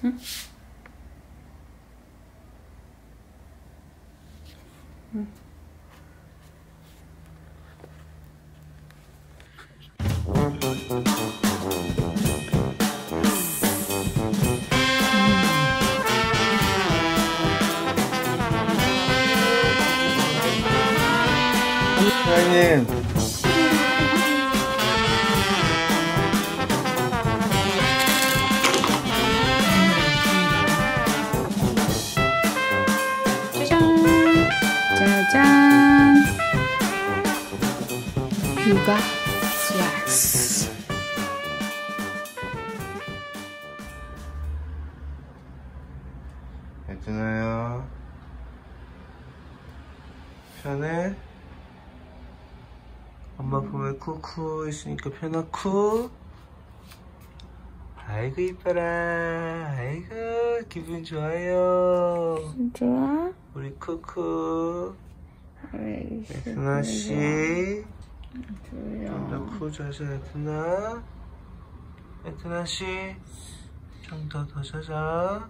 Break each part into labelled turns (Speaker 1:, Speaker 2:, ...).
Speaker 1: 응? 응.
Speaker 2: 사장님.
Speaker 1: 짜잔. 짜잔. 휴가 플렉스.
Speaker 2: 괜찮아요? 편해? 엄마 품에 쿠쿠 있으니까 편하쿠? 아이고 이뻐라. 아이고 기분 좋아요.
Speaker 1: 좋아?
Speaker 2: 우리 쿠쿠. 에트나씨 좀 더 쿠 자자. 에트나씨 좀 더 자자.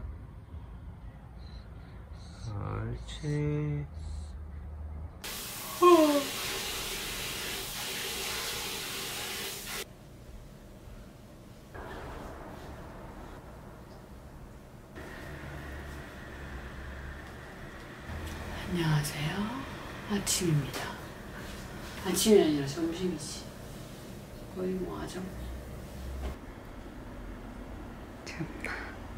Speaker 2: 옳지.
Speaker 1: 안녕하세요. 아침입니다. 아침이 아니라 점심이지. 거의 뭐 하죠? 참나.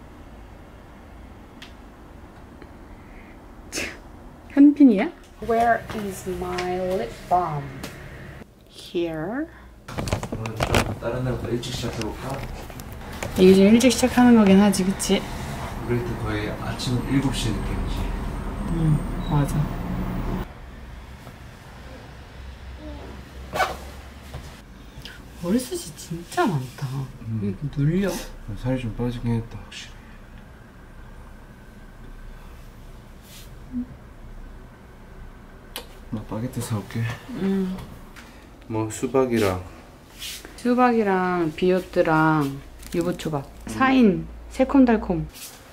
Speaker 1: 현빈이야? Where is my lip balm? Here.
Speaker 2: 오늘 좀 다른 날보다 일찍 시작해볼까?
Speaker 1: 이게 좀 일찍 시작하는 거긴 하지, 그치?
Speaker 2: 우리 때 거의 아침 7시 느낌이지.
Speaker 1: 맞아. 머리숱이 진짜 많다. 왜 이렇게 눌려?
Speaker 2: 살이 좀 빠지긴 했다, 확실히. 나 바게트 사올게. 뭐 수박이랑
Speaker 1: 비오트랑 유부초밥 4인 새콤달콤.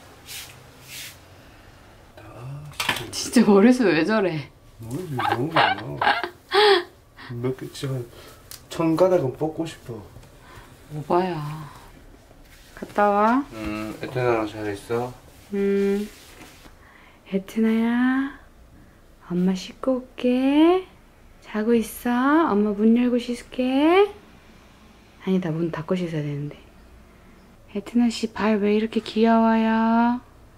Speaker 1: 진짜 머리숱 왜 저래?
Speaker 2: 머리 너무 많아. 몇 개 진짜 1000가닥은 뽑고 싶어.
Speaker 1: 오바야. 갔다 와.
Speaker 2: 에트나랑 잘 있어?
Speaker 1: 에트나야, 엄마 씻고 올게. 자고 있어. 엄마 문 열고 씻을게. 아니다, 문 닫고 씻어야 되는데. 에트나 씨 발 왜 이렇게 귀여워요?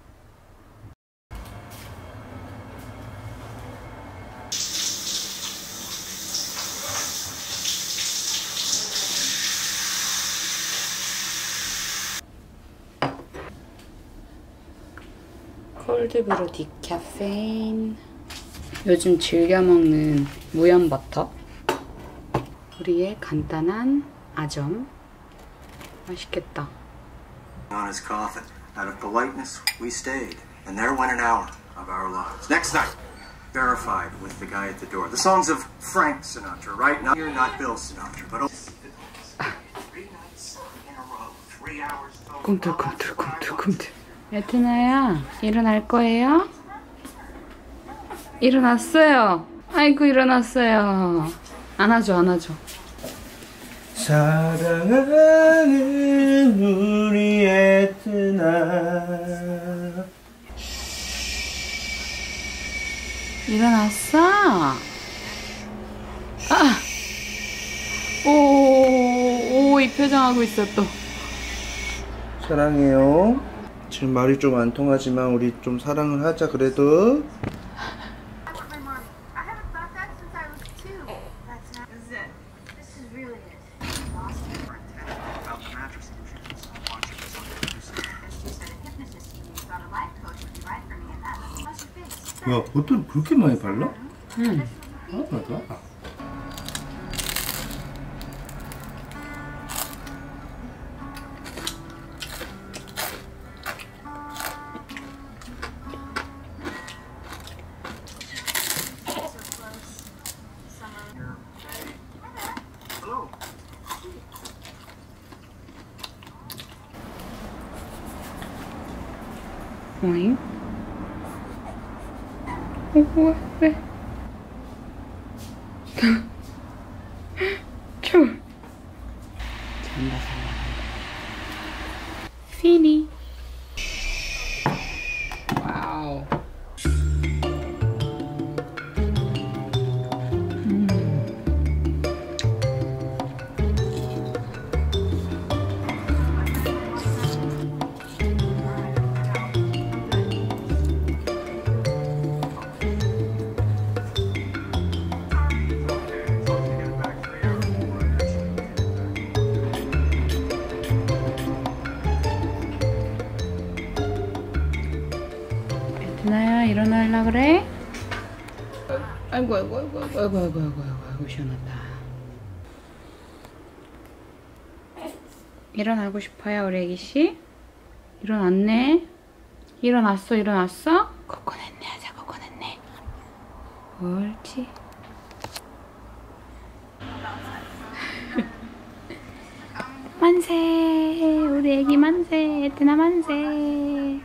Speaker 1: 콜드브루 디카페인. 요즘 즐겨 먹는 무염 버터. 우리의 간단한 아점. 맛있겠다.
Speaker 3: On his coffin. Out of politeness, we stayed, and there went an hour of our lives. Next night, verified with the guy at the door. The songs of Frank Sinatra, right? Now you're not Bill Sinatra, but 3 nights in a row, 3 hours total.
Speaker 1: 꿈틀꿈틀. 에트나야, 일어날 거예요? 일어났어요. 아이고, 일어났어요. 안아줘.
Speaker 2: 사랑하는 우리 에트나.
Speaker 1: 일어났어? 아! 오, 이 표정하고 있어, 또.
Speaker 2: 사랑해요. 지금 말이 좀 안 통하지만 우리 좀 사랑을 하자 그래도. 야, 버터 그렇게 많이 발라? 맞아.
Speaker 1: 오잉? 왜? 잔다. 피니. 와우. 에트나야 일어나려 그래? 아이고 시원하다. 일어나고 싶어요 우리 애기씨? 일어났네? 일어났어? 코코넷네 하자. 코코넷네. 옳지. 만세 우리 애기 만세. 에트나 만세.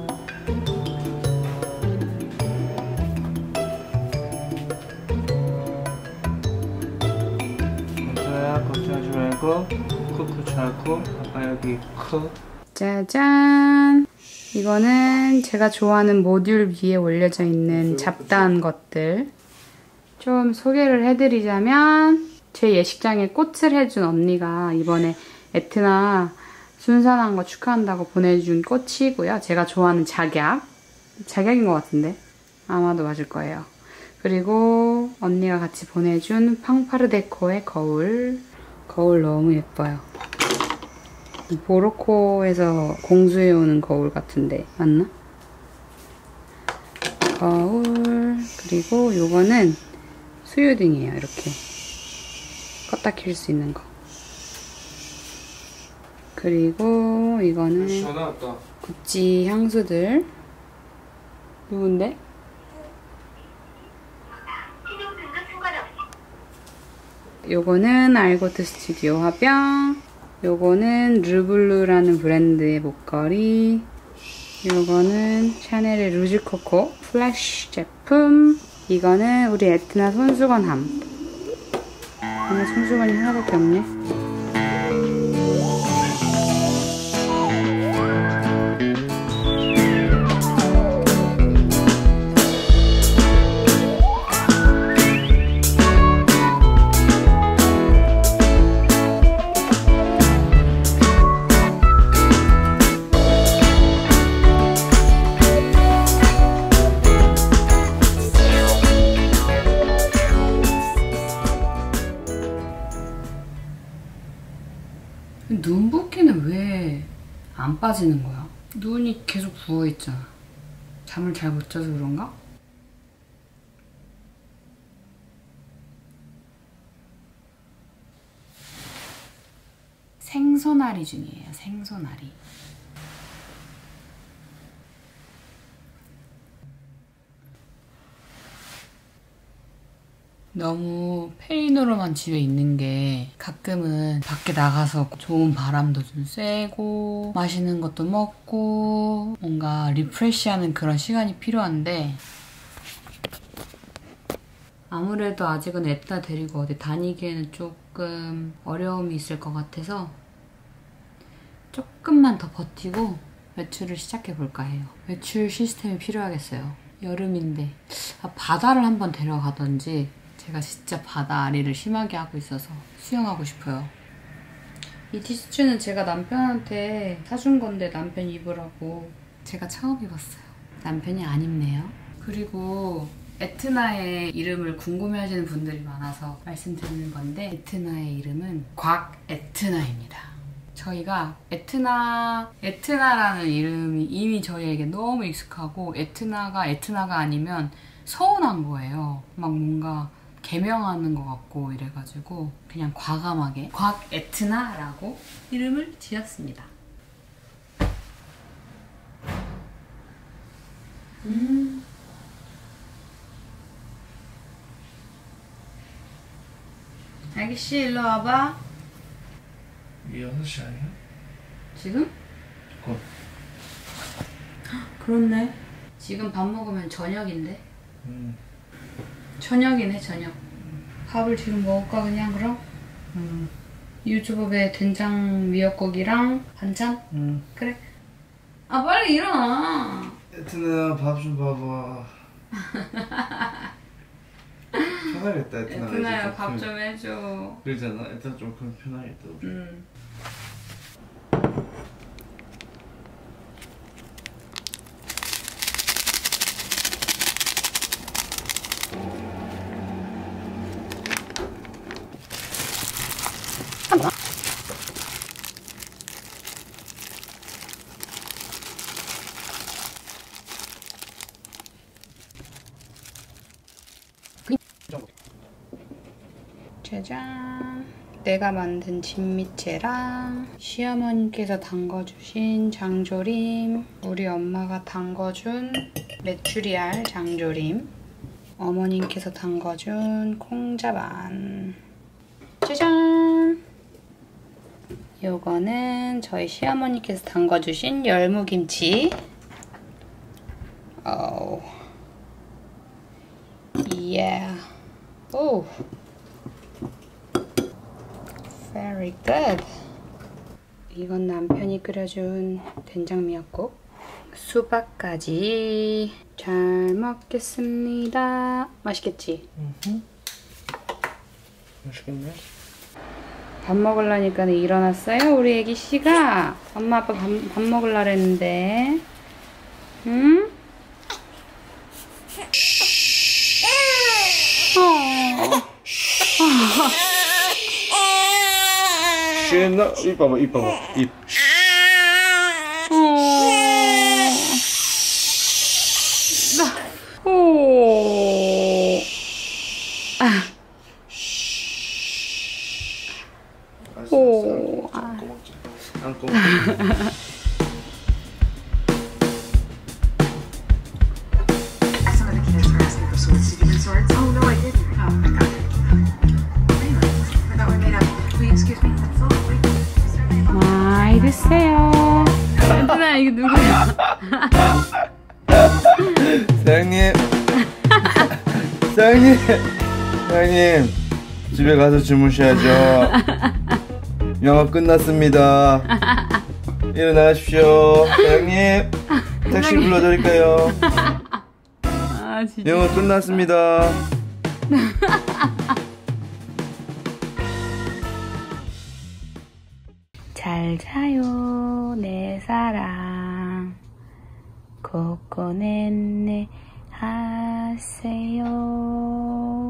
Speaker 2: 걱정하지 말고 쿠쿠 자고 아빠 여기 크.
Speaker 1: 짜잔! 이거는 제가 좋아하는 모듈 위에 올려져 있는 잡다한 것들. 좀 소개를 해드리자면 제 예식장에 꽃을 해준 언니가 이번에 에트나 순산한 거 축하한다고 보내준 꽃이고요. 제가 좋아하는 작약인 것 같은데 아마도 맞을 거예요. 그리고 언니가 같이 보내준 팡파르데코의 거울 너무 예뻐요. 보로코에서 공수해오는 거울 같은데 맞나? 거울. 그리고 요거는 수유등이에요. 이렇게 껐다 킬 수 있는 거. 그리고 이거는 구찌 향수들. 누군데? 요거는 알고트 스튜디오 화병. 요거는 르블루라는 브랜드의 목걸이. 요거는 샤넬의 루즈코코 플래시 제품. 이거는 우리 에트나 손수건함. 오늘 손수건이 하나밖에 없네. 눈 붓기는 왜 안 빠지는 거야? 눈이 계속 부어있잖아. 잠을 잘 못 자서 그런가? 생소나리 중이에요. 생소나리. 너무 페인으로만 집에 있는 게 가끔은 밖에 나가서 좋은 바람도 좀 쐬고 맛있는 것도 먹고 뭔가 리프레시하는 그런 시간이 필요한데 아무래도 아직은 에트나 데리고 어디 다니기에는 조금 어려움이 있을 것 같아서 조금만 더 버티고 외출을 시작해볼까 해요. 외출 시스템이 필요하겠어요. 여름인데 바다를 한번 데려가던지. 제가 진짜 바다 아리를 심하게 하고 있어서 수영하고 싶어요. 이 티셔츠는 제가 남편한테 사준 건데 남편 입으라고 제가 처음 입었어요. 남편이 안 입네요. 그리고 에트나의 이름을 궁금해하시는 분들이 많아서 말씀드리는 건데 에트나의 이름은 곽에트나입니다. 저희가 에트나라는 이름이 이미 저희에게 너무 익숙하고 에트나가 아니면 서운한 거예요. 막 뭔가 개명하는 것 같고 이래가지고 그냥 과감하게 곽에트나라고 이름을 지었습니다. 아기씨 일로 와봐.
Speaker 2: 6시 아니야?
Speaker 1: 지금?
Speaker 2: 곧.
Speaker 1: 그렇네. 지금 밥 먹으면 저녁인데? 저녁이네, 저녁. 밥을 지금 먹을까, 그냥, 그럼? 유주법에 된장 미역국이랑 반찬? 그래. 아, 빨리 일어나.
Speaker 2: 에트나 밥 좀 봐봐. 편하겠다, 에트나.
Speaker 1: 에트나야, 밥 좀 해줘.
Speaker 2: 그러잖아, 에트나 좀 그럼 편하겠다.
Speaker 1: 짜잔. 내가 만든 진미채랑 시어머님께서 담궈주신 장조림, 우리 엄마가 담궈준 메추리알 장조림, 어머님께서 담궈준 콩자반. 짜잔. 요거는 저희 시어머니께서 담궈주신 열무김치. 오. Yeah. 오. Very good. 이건 남편이 끓여준 된장 미역국. 수박까지 잘 먹겠습니다. 맛있겠지?
Speaker 2: 맛있겠네.
Speaker 1: 밥 먹으려니까 일어났어요, 우리 애기씨가. 엄마 아빠 밥 먹으려고 했는데. 응?
Speaker 2: 쉐나, 입 봐봐, 입 봐봐, 입.
Speaker 1: 오. 아. 오.
Speaker 2: 안고 먹자. 안고 먹자.
Speaker 4: Some of the kids were asking for swords. Did you get swords? Oh, no, I didn't. Oh, I got it. Anyway, I thought we made up. Will you excuse me? Absolutely.
Speaker 1: 많이 드세요. 얘들아, 이거 누구야?
Speaker 2: 사장님. 사장님. 사장님. 집에 가서 주무셔야죠. 영업 끝났습니다. 일어나십시오. 사장님. 택시 불러드릴까요?
Speaker 1: 아, 진짜.
Speaker 2: 영업 끝났습니다.
Speaker 1: 잘 자요, 내 사랑. 코코네네 하세요.